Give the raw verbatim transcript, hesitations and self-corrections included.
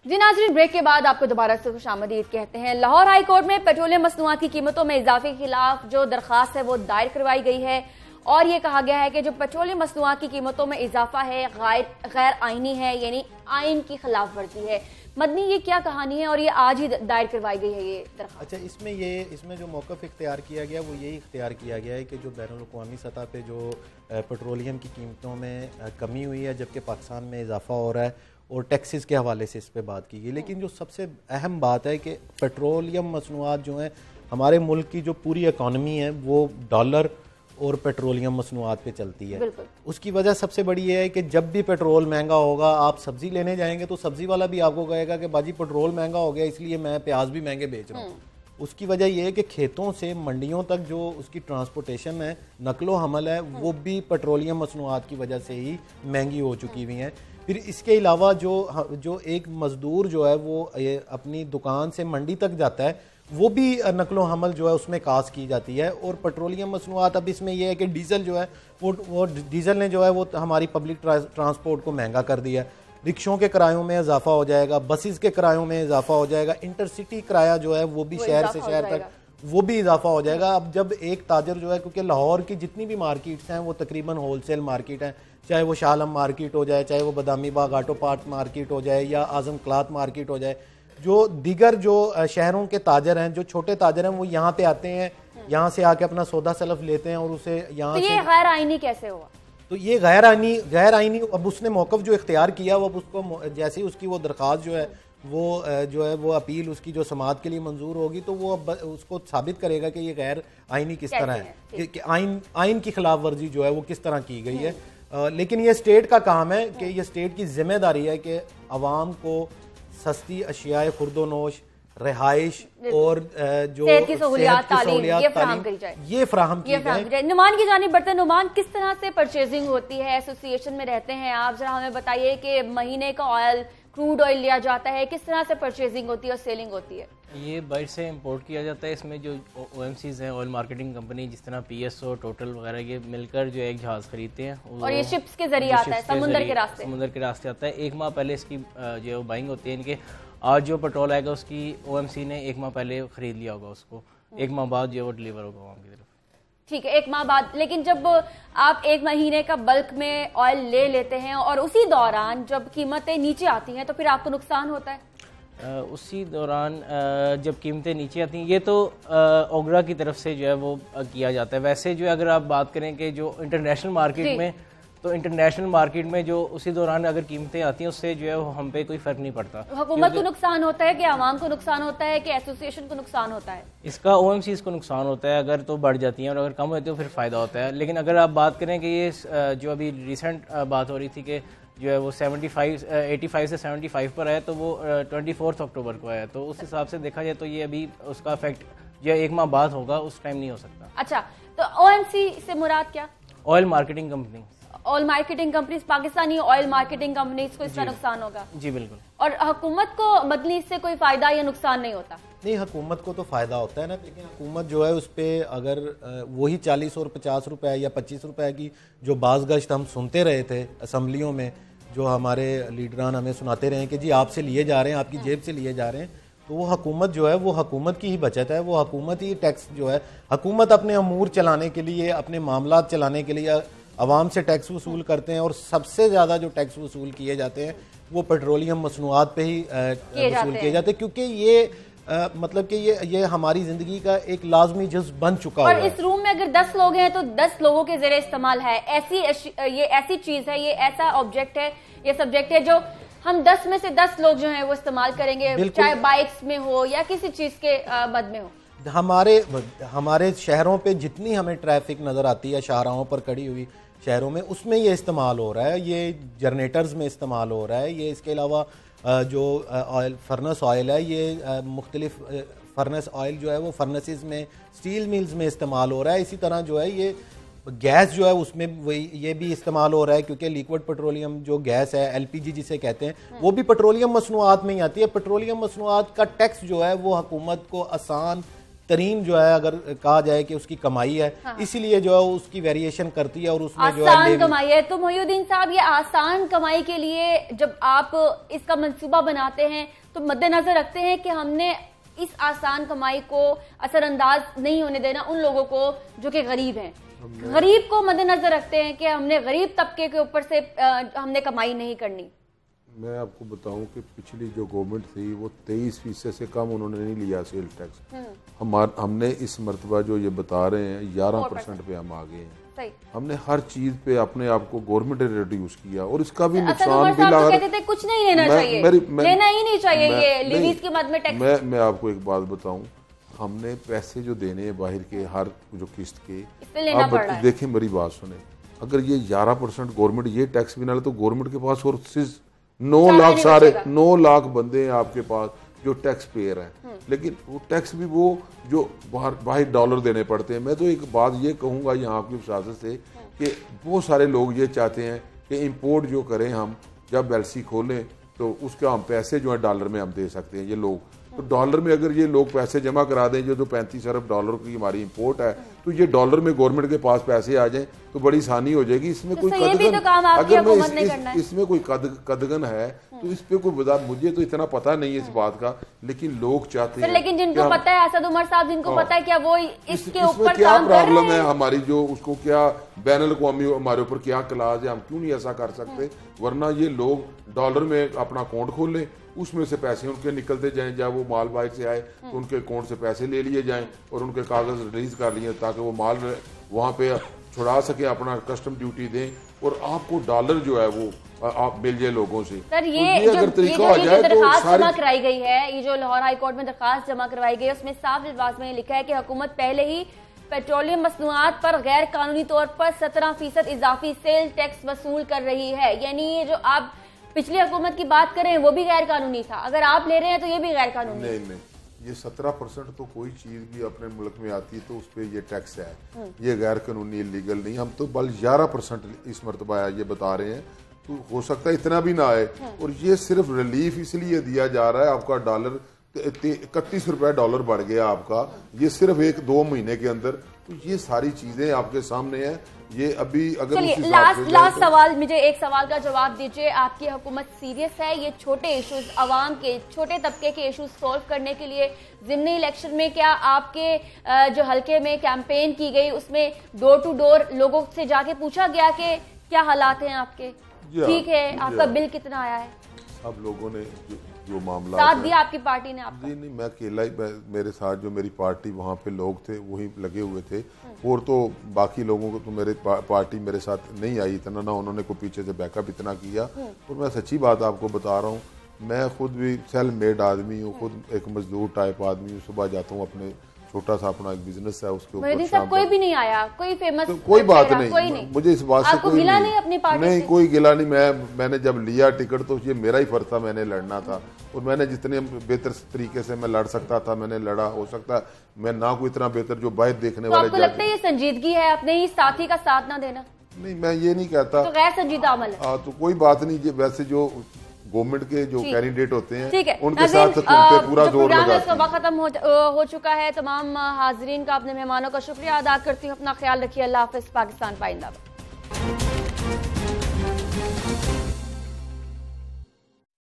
जी नाज़रीन, ब्रेक के बाद आपको दोबारा से खुशामदीद कहते हैं। लाहौर हाई कोर्ट में पेट्रोलियम मसनूआत की कीमतों में इजाफे के खिलाफ जो दरखास्त है वो दायर करवाई गई है और ये कहा गया है कि जो पेट्रोलियम मसनूआत की कीमतों में इजाफा है गैर आईनी है, यानी आइन की खिलाफ वर्जी है। मदनी, ये क्या कहानी है और ये आज ही दायर करवाई गई है ये दरखास्त? अच्छा, इसमें ये इसमें जो मौक़िफ़ इख्तियार किया गया वो यही इख्तियार किया गया है कि जो बैनुल अक़वामी सतह पे जो पेट्रोलियम की कीमतों में कमी हुई है, जबकि पाकिस्तान में इजाफा हो रहा है और टैक्सेस के हवाले से इस पर बात की गई। लेकिन जो सबसे अहम बात है कि पेट्रोलियम मसनूआत जो हैं, हमारे मुल्क की जो पूरी इकॉनमी है वो डॉलर और पेट्रोलियम मसनूआत पे चलती है। उसकी वजह सबसे बड़ी ये है कि जब भी पेट्रोल महंगा होगा, आप सब्जी लेने जाएंगे तो सब्जी वाला भी आपको कहेगा कि बाजी पेट्रोल महंगा हो गया इसलिए मैं प्याज भी महंगे बेच रहा हूँ। उसकी वजह यह है कि खेतों से मंडियों तक जो उसकी ट्रांसपोर्टेशन है, नकलो हमल है, वो भी पेट्रोलियम मसनूआत की वजह से ही महंगी हो चुकी हुई हैं। फिर इसके अलावा जो जो एक मज़दूर जो है वो अपनी दुकान से मंडी तक जाता है, वो भी नकलो हमल जो है उसमें कास्ट की जाती है। और पेट्रोलियम मसनूआत, अब इसमें यह है कि डीजल जो है वो वो डीजल ने जो है वो हमारी पब्लिक ट्रांसपोर्ट को महंगा कर दिया। रिक्शों के किरायों में इजाफा हो जाएगा, बसेस के किरायों में इजाफा हो जाएगा, इंटरसिटी किराया जो है वो भी शहर से शहर तक वो भी इजाफा हो जाएगा। अब जब एक ताजर जो है, क्योंकि लाहौर की जितनी भी मार्केट्स हैं वो तकरीबन होलसेल मार्केट हैं, चाहे वो शालम मार्केट हो जाए, चाहे वो Badami Bagh auto part market हो जाए या आजम क्लाथ मार्केट हो जाए, जो दीगर जो शहरों के ताजर हैं, जो छोटे ताजर हैं, वो यहाँ पे आते हैं, यहाँ से आके अपना सौदा सलफ लेते हैं और उसे यहाँ तो ये गैर आईनी कैसे हुआ? तो ये गैर आईनी गैर आईनी अब उसने मौक़िफ़ जो इख्तियार किया, वो अब उसको जैसे ही उसकी वो दरख्वास्त जो है वो जो है वो अपील उसकी जो समाअत के लिए मंजूर होगी, तो वो अब उसको साबित करेगा कि ये गैर आईनी किस तरह है, है? कि आइन आइन की खिलाफ वर्जी जो है वो किस तरह की गई है। आ, लेकिन ये स्टेट का काम है कि ये स्टेट की जिम्मेदारी है कि अवाम को सस्ती अशियाए खुर्दोनोश, रिहाइश और जो सेहत की सहूलियात, तालीम ये फराहम करी जाए, ये फराहम की जाए। नुमान की जानिब बढ़ते। नुमान, किस तरह से परचेजिंग होती है? एसोसिएशन में रहते हैं आप, जरा हमें बताइए कि महीने का ऑयल, क्रूड ऑयल लिया जाता है, किस तरह से परचेजिंग होती है और सेलिंग होती है? ये बाहर से इंपोर्ट किया जाता है। इसमें जो ओ एम सीज़ हैं, ऑयल मार्केटिंग कंपनी, जिस तरह पी एस ओ, टोटल वगैरह, ये मिलकर जो एक जहाज़ खरीदते हैं और ये शिप्स के जरिए आता है, समुद्र के रास्ते समुद्र के रास्ते आता है। एक माह पहले इसकी जो बाइंग होती है इनके, आज जो पेट्रोल आएगा उसकी ओ एम सी ने एक माह पहले खरीद लिया होगा, उसको एक माह बाद जो वो डिलीवर होगा वहाँ की तरफ। ठीक है, एक माह बाद। लेकिन जब आप एक महीने का बल्क में ऑयल ले लेते हैं और उसी दौरान जब कीमतें नीचे आती हैं तो फिर आपको नुकसान होता है? आ, उसी दौरान आ, जब कीमतें नीचे आती हैं, ये तो ओगरा की तरफ से जो है वो किया जाता है। वैसे जो अगर आप बात करें कि जो इंटरनेशनल मार्केट में, तो इंटरनेशनल मार्केट में जो उसी दौरान अगर कीमतें आती हैं उससे जो है वो हम पे कोई फर्क नहीं पड़ता। हुकूमत को नुकसान होता है कि आवाम को नुकसान होता है कि एसोसिएशन को नुकसान होता है? इसका ओ एम सीज़ को नुकसान होता है अगर तो बढ़ जाती हैं, और अगर कम होती है तो फिर फ़ायदा होता है। लेकिन अगर आप बात करें कि ये जो अभी रिसेंट बात हो रही थी कि जो है वो सेवेंटी फाइव एटी फाइव से सेवेंटी फाइव पर आया, तो वो ट्वेंटी फोर्थ अक्टूबर को आया, तो उस हिसाब से देखा जाए तो ये अभी उसका इफेक्ट जो एक माह बाद होगा, उस टाइम नहीं हो सकता। अच्छा, तो ओ एम सी से मुराद क्या? Oil marketing company. Oil marketing companies, Pakistani oil marketing companies को इसका नुकसान होगा? जी बिल्कुल। और हुकूमत को बदली इससे कोई फायदा या नुकसान नहीं होता? नहीं, हुकूमत को तो फायदा होता है ना, लेकिन हुकूमत जो है उस पर अगर वही चालीस और पचास रुपए या पच्चीस रुपए की जो बाज़ गश्त हम सुनते रहे थे असम्बलियों में, जो हमारे लीडरान हमें सुनाते रहे कि जी आपसे लिए जा रहे हैं, आपकी जेब से लिए जा रहे हैं, तो वो हुकूमत जो है वो हुकूमत की ही बचत है। वो हुकूमत ही टैक्स जो है, हुकूमत अपने अमूर चलाने के लिए, अपने मामलात चलाने के लिए आवाम से टैक्स वसूल करते हैं, और सबसे ज़्यादा जो टैक्स वसूल किए जाते हैं वो पेट्रोलियम मसनूआत पे ही वसूल किए जाते हैं, क्योंकि ये आ, मतलब कि ये ये हमारी ज़िंदगी का एक लाजमी जुज़ बन चुका है। और इस रूम में अगर दस लोग हैं तो दस लोगों के ज़रिए इस्तेमाल है। ऐसी ये ऐसी चीज़ है, ये ऐसा ऑब्जेक्ट है, ये सब्जेक्ट है जो हम दस में से दस लोग जो हैं वो इस्तेमाल करेंगे, चाहे बाइक्स में हो या किसी चीज़ के मद में हो। हमारे हमारे शहरों पे जितनी हमें ट्रैफिक नज़र आती है, शाहराहों पर खड़ी हुई शहरों में, उसमें ये इस्तेमाल हो रहा है, ये जनरेटर्स में इस्तेमाल हो रहा है। ये इसके अलावा जो ऑयल फर्नेस ऑयल है, ये मुख्तलिफ फर्नेस ऑयल जो है वो फर्नेसेस में, स्टील मिल्स में इस्तेमाल हो रहा है। इसी तरह जो है ये गैस जो है उसमें वही ये भी इस्तेमाल हो रहा है, क्योंकि लिक्विड पेट्रोलियम जो गैस है, एल पी जी जिसे कहते हैं, वो भी पेट्रोलियम मसनूआत में ही आती है। पेट्रोलियम मसनूआत का टैक्स जो है वो हुकूमत को आसान तरीन जो है अगर कहा जाए कि उसकी कमाई है, हाँ। इसीलिए जो है उसकी वेरिएशन करती है और उसमें जो है आसान कमाई है। तो मोहिउद्दीन साहब, ये आसान कमाई के लिए जब आप इसका मंसूबा बनाते हैं तो मद्देनजर रखते हैं कि हमने इस आसान कमाई को असरअंदाज नहीं होने देना उन लोगों को जो कि गरीब हैं, गरीब को मद्देनजर रखते हैं कि हमने गरीब तबके के ऊपर से आ, हमने कमाई नहीं करनी। मैं आपको बताऊं कि पिछली जो गवर्नमेंट थी वो तेईस फीसद से कम उन्होंने नहीं लिया सेल टैक्स। हमार हमने इस मरतबा जो ये बता रहे हैं ग्यारह परसेंट पे हम आ गए हैं। हमने हर चीज पे अपने आप को गवर्नमेंट ने रिड्यूस किया और इसका भी नुकसान भी तो कहते थे कुछ नहीं लेना चाहिए, लेना ही नहीं चाहिए ये लीवीज की मद में टैक्स। मैं मैं आपको एक बात बताऊं, हमने पैसे जो देने हैं बाहर के हर जो किस्त के, आप देखें मेरी बात सुने, अगर ये ग्यारह परसेंट गवर्नमेंट ये टैक्स भी ना ले तो गवर्नमेंट के पास और नौ लाख सारे नौ लाख बंदे हैं आपके पास जो टैक्स पेयर हैं, लेकिन वो टैक्स भी वो जो बाहर बाहर डॉलर देने पड़ते हैं। मैं तो एक बात ये कहूँगा यहाँ की प्रशासन से कि बहुत सारे लोग ये चाहते हैं कि इंपोर्ट जो करें हम, जब एलसी खोलें तो उसका हम पैसे जो है डॉलर में हम दे सकते हैं। ये लोग तो डॉलर में अगर ये लोग पैसे जमा करा दें, जो जो पैंतीस अरब डॉलर की हमारी इंपोर्ट है, तो ये डॉलर में गवर्नमेंट के पास पैसे आ जाएं तो बड़ी आसानी हो जाएगी। इसमें तो कोई कदगन, तो अगर मैं इस, इस, इसमें कोई कद, कदगन है तो इस पे कोई बता, मुझे तो इतना पता नहीं है इस बात का, लेकिन लोग चाहते हैं। लेकिन जिनको पता है, असद उमर साहब, जिनको पता है, क्या वो इसके ऊपर क्या प्रॉब्लम है हमारी, जो उसको क्या बैनुल अक़वामी हमारे ऊपर क्या क्लास है, हम क्यों नहीं ऐसा कर सकते? वरना ये लोग डॉलर में अपना अकाउंट खोल लें, उसमें से पैसे उनके निकलते जाएं, जब वो माल बाहर से आए तो उनके अकाउंट से पैसे ले लिए जाएं और उनके कागज रिलीज कर लिए ताकि वो माल वहां पे छुड़ा सके, अपना कस्टम ड्यूटी दें और आपको डॉलर जो है वो आप मिल जाए लोगों से। सर ये, तो ये अगर तरीका हो जाए, दरखास्त जमा कराई गई है, ये जो लाहौर हाई कोर्ट में दरखास्त जमा करवाई गई है, उसमें साफ अल्फाज में लिखा है कि हुकूमत पहले ही पेट्रोलियम मसनूआत पर गैर कानूनी तौर पर सत्रह फीसद इजाफी सेल टैक्स वसूल कर रही है। यानी ये जो आप पिछली हुकूमत की बात करें वो भी गैर कानूनी था, अगर आप ले रहे हैं तो ये भी गैर कानूनी। नहीं नहीं, ये सत्रह परसेंट तो कोई चीज भी अपने मुल्क में आती है तो उस पर ये टैक्स है, ये गैर कानूनी लीगल नहीं। हम तो बल ग्यारह परसेंट इस मरतबा ये बता रहे हैं, तो हो सकता है इतना भी ना आए। और ये सिर्फ रिलीफ इसलिए दिया जा रहा है, आपका डॉलर इकतीस रुपए डॉलर बढ़ गया आपका, ये सिर्फ एक दो महीने के अंदर। तो ये सारी चीजें आपके सामने हैं। ये अभी अगर चलिए लास्ट लास्ट सवाल, मुझे एक सवाल का जवाब दीजिए, आपकी हुकूमत सीरियस है ये छोटे इश्यूज, आवाम के छोटे तबके के इश्यूज सॉल्व करने के लिए? ज़िमनी इलेक्शन में क्या आपके जो हल्के में कैंपेन की गई उसमें डोर टू डोर लोगों से जाके पूछा गया कि क्या हालात हैं आपके, ठीक है, आपका बिल कितना आया है? सब लोगों ने जो, जो मामला साथ दिया आपकी पार्टी ने आपका? जी नहीं, मैं अकेला ही, मेरे साथ जो मेरी पार्टी वहाँ पे लोग थे वही लगे हुए थे, और तो बाकी लोगों को तो मेरे पा, पार्टी मेरे साथ नहीं आई इतना, ना उन्होंने कोई पीछे से बैकअप इतना किया। और मैं सच्ची बात आपको बता रहा हूँ, मैं खुद भी सेल्फ मेड आदमी हूँ, खुद एक मजदूर टाइप आदमी हूँ। सुबह जाता हूँ, अपने छोटा सा अपना एक बिजनेस है उसके ऊपर। सब कोई भी नहीं आया, कोई फेमस तो कोई बात नहीं, कोई नहीं, मुझे इस बात से कोई गिला नहीं, नहीं अपनी पार्टी नहीं, कोई गिला नहीं। मैं मैंने जब लिया टिकट तो ये मेरा ही फर्ज था, मैंने लड़ना था और मैंने जितने बेहतर तरीके से मैं लड़ सकता था मैंने लड़ा। हो सकता है मैं ना कोई इतना बेहतर जो बाहर देखने तो वाले। आपको लगता है ये संजीदगी है अपने ही साथी का साथ ना देना? नहीं, मैं ये नहीं कहता, तो गैर संजीदा अमल है। तो कोई बात नहीं, वैसे जो गवर्नमेंट के जो कैंडिडेट होते हैं ठीक है, उनके साथ उन पे पूरा जोर लगा। इसका वक्त खत्म हो, हो चुका है। तमाम हाजरीन का, अपने मेहमानों का शुक्रिया अदा करती हूँ। अपना ख्याल रखिए। अल्लाह हाफिज। पाकिस्तान पाइंदाबाद।